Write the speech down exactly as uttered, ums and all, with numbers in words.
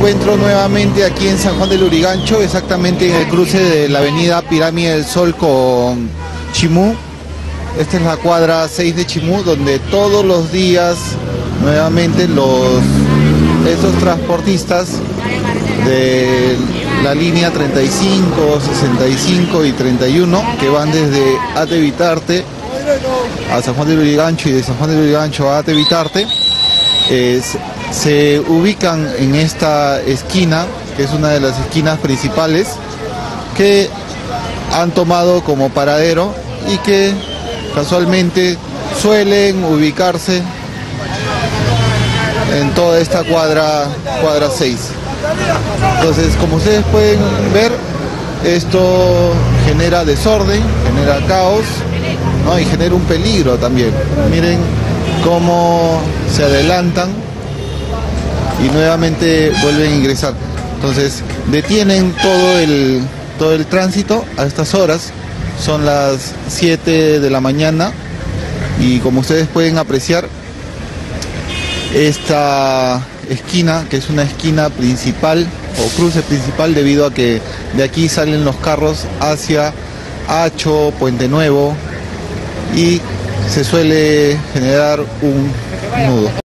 encuentro nuevamente aquí en San Juan del Lurigancho, exactamente en el cruce de la avenida Pirámide del Sol con Chimú. Esta es la cuadra seis de Chimú, donde todos los días nuevamente los esos transportistas de la línea treinta y cinco, sesenta y cinco y treinta y uno que van desde Ate Vitarte a San Juan del Lurigancho y de San Juan del Lurigancho a Ate Vitarte, eh, se ubican en esta esquina, que es una de las esquinas principales que han tomado como paradero y que casualmente suelen ubicarse en toda esta cuadra, cuadra seis. Entonces, como ustedes pueden ver, esto genera desorden, genera caos, ¿no? Y genera un peligro también. Miren cómo se adelantan y nuevamente vuelven a ingresar. Entonces, detienen todo el, todo el tránsito a estas horas. Son las siete de la mañana y como ustedes pueden apreciar, esta esquina, que es una esquina principal o cruce principal, debido a que de aquí salen los carros hacia Hacho, Puente Nuevo, y se suele generar un nudo.